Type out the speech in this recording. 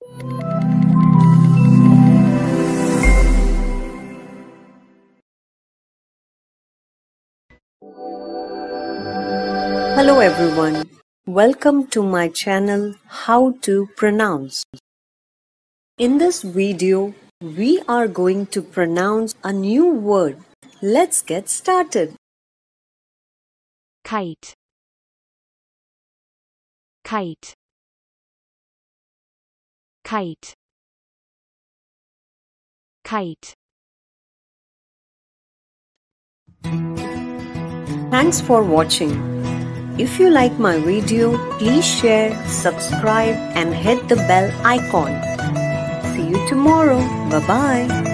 Hello everyone, welcome to my channel How to Pronounce. In this video, we are going to pronounce a new word. Let's get started. Kite, kite, kite, kite. Thanks for watching. If you like my video, please share, subscribe and hit the bell icon. See you tomorrow. Bye-bye.